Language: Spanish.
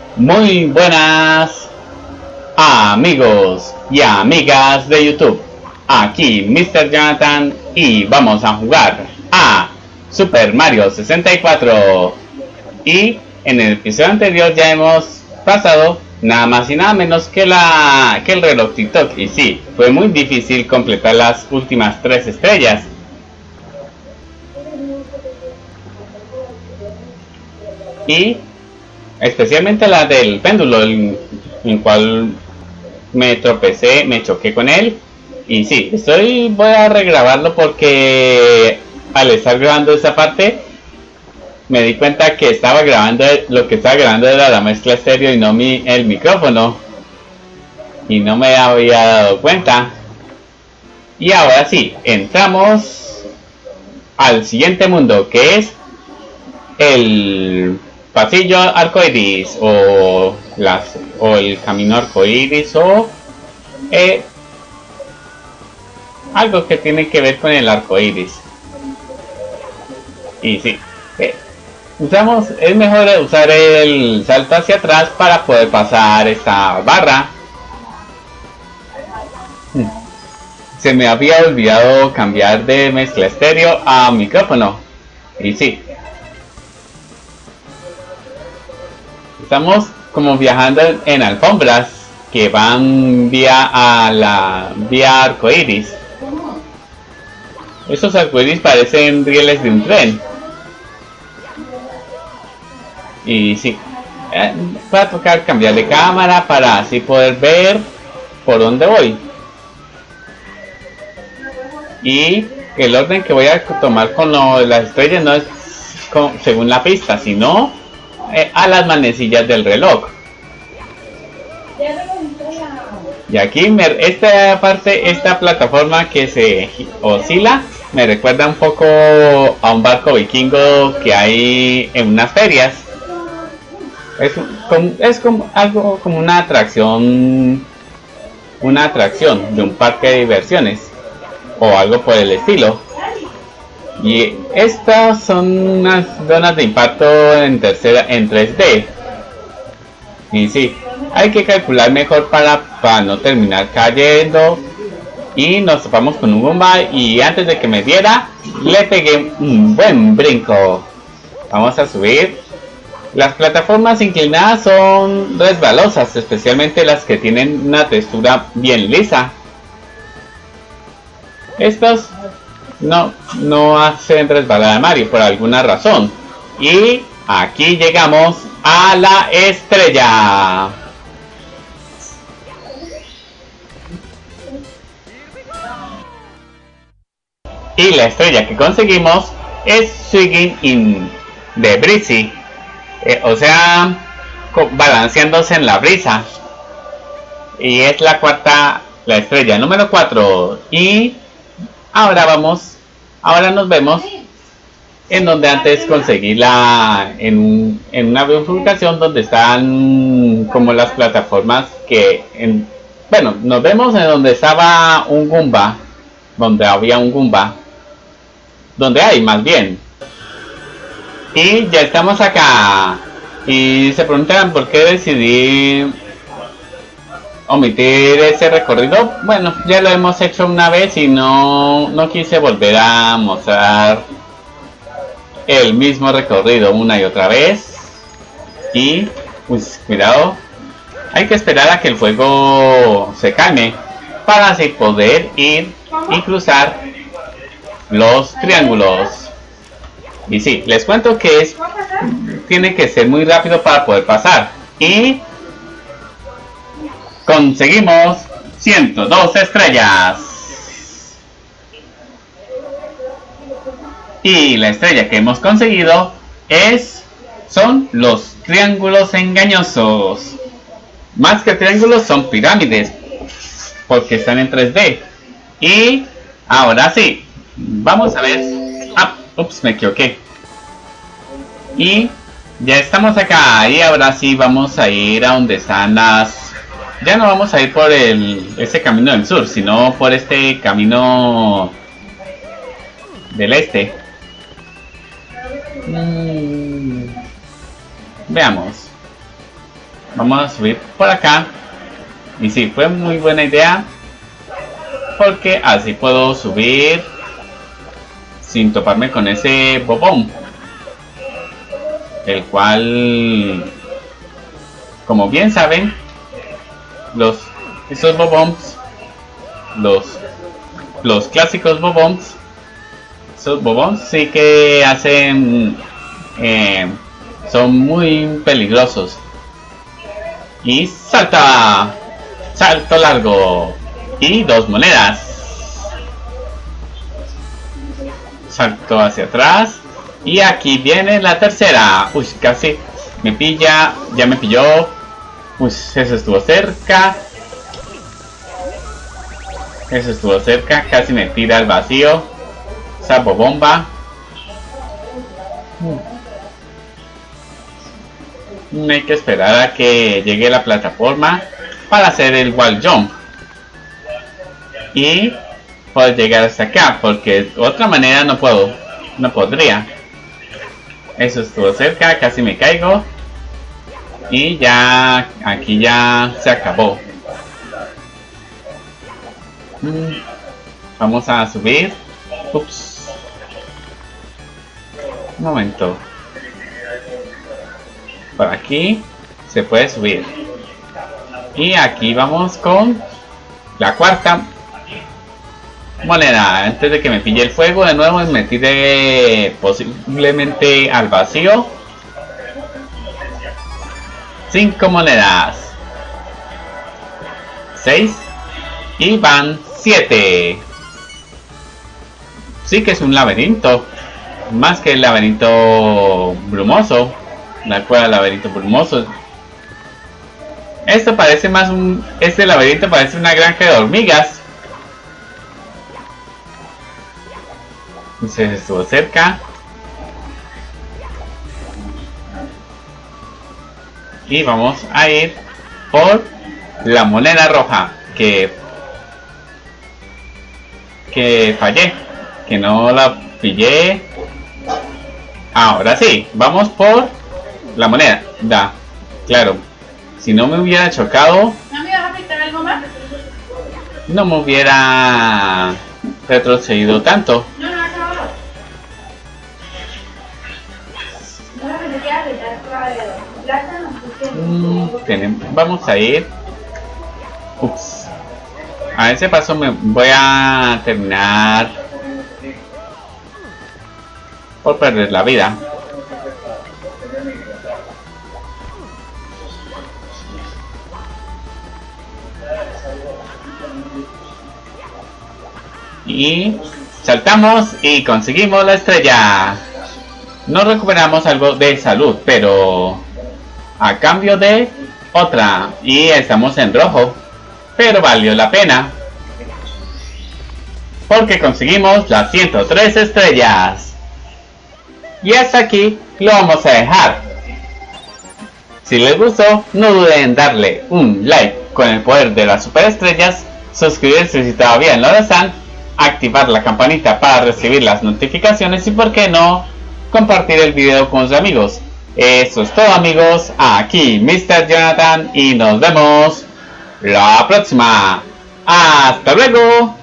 Muy buenas amigos y amigas de YouTube. Aquí Mr. Jonathan y vamos a jugar a Super Mario 64. Y en el episodio anterior ya hemos pasado nada más y nada menos que el reloj TikTok. Y sí, fue muy difícil completar las últimas 3 estrellas. Y especialmente la del péndulo, en cual me tropecé, me choqué con él. Y sí, voy a regrabarlo porque al estar grabando esa parte me di cuenta que estaba grabando, lo que estaba grabando era la mezcla estéreo y no el micrófono, y no me había dado cuenta. Y ahora sí, entramos al siguiente mundo, que es el pasillo arcoiris o el camino arcoiris o algo que tiene que ver con el arcoiris. Y sí, es mejor usar el salto hacia atrás para poder pasar esta barra. Se me había olvidado cambiar de mezcla estéreo a micrófono. Y sí, estamos como viajando en alfombras que van vía arcoiris. Esos arcoiris parecen rieles de un tren. Y sí, va a tocar cambiar de cámara para así poder ver por dónde voy. Y el orden que voy a tomar con las estrellas no es según la pista, sino a las manecillas del reloj. Y aquí esta plataforma que se oscila me recuerda un poco a un barco vikingo que hay en unas ferias. Es como algo como una atracción de un parque de diversiones o algo por el estilo. Y estas son unas zonas de impacto en 3D. Y sí, hay que calcular mejor para no terminar cayendo. Y nos topamos con un Goomba y antes de que me diera, le pegué un buen brinco. Vamos a subir. Las plataformas inclinadas son resbalosas, especialmente las que tienen una textura bien lisa. Estos no hacen resbalar a Mario por alguna razón. Y aquí llegamos a la estrella. Y la estrella que conseguimos es Swinging in the Breezy. O sea, balanceándose en la brisa. Y es la estrella número 4. Y ahora nos vemos en donde antes conseguí en una bifurcación donde están como las plataformas bueno, nos vemos en donde estaba un Goomba, donde había un Goomba, donde hay más bien. Y ya estamos acá. Y se preguntan por qué decidí omitir ese recorrido. Bueno, ya lo hemos hecho una vez y no quise volver a mostrar el mismo recorrido una y otra vez. Y pues cuidado, hay que esperar a que el fuego se calme para así poder ir y cruzar los triángulos. Y sí, les cuento que tiene que ser muy rápido para poder pasar. Y conseguimos 102 estrellas. Y la estrella que hemos conseguido son los triángulos engañosos. Más que triángulos, son pirámides, porque están en 3D. Y ahora sí, vamos a ver. Ups, me equivoqué. Y ya estamos acá. Y ahora sí vamos a ir a donde están ya no vamos a ir por ese camino del sur, sino por este camino del este. Veamos. Vamos a subir por acá. Y sí, fue muy buena idea, porque así puedo subir sin toparme con ese bobón, el cual, como bien saben, esos bobons, los clásicos bobons, esos bobons sí que hacen, son muy peligrosos. Y salta, salto largo y 2 monedas. Salto hacia atrás y aquí viene la tercera. Uy, casi me pilla, ya me pilló. Uy, eso estuvo cerca. Eso estuvo cerca, casi me tira al vacío. Sapo bomba. Hay que esperar a que llegue la plataforma para hacer el wall jump y poder llegar hasta acá, porque de otra manera no podría. Eso estuvo cerca, casi me caigo y ya aquí ya se acabó. Vamos a subir. Ups, un momento. Por aquí se puede subir. Y aquí vamos con la cuarta moneda. Antes de que me pille el fuego de nuevo y me tire posiblemente al vacío. 5 monedas. 6. Y van 7. Sí que es un laberinto. Más que el laberinto brumoso. La cueva del laberinto brumoso. Esto parece más este laberinto parece una granja de hormigas. Se estuvo cerca. Y vamos a ir por la moneda roja. Que fallé. Que no la pillé. Ahora sí, vamos por la moneda. Da, claro. Si no me hubiera chocado, ¿No me ibas a pintar algo más? no me hubiera retrocedido tanto. No, acabado. No, me queda pintar Vamos a ir. Ups. A ese paso me voy a terminar por perder la vida. Y saltamos y conseguimos la estrella. No recuperamos algo de salud, pero a cambio de otra. Y estamos en rojo, pero valió la pena, porque conseguimos las 103 estrellas. Y hasta aquí lo vamos a dejar. Si les gustó, no duden en darle un like con el poder de las superestrellas, suscribirse si todavía no lo están, activar la campanita para recibir las notificaciones y, por qué no, compartir el video con sus amigos. Eso es todo, amigos. Aquí Mr. Jonathan y nos vemos la próxima. ¡Hasta luego!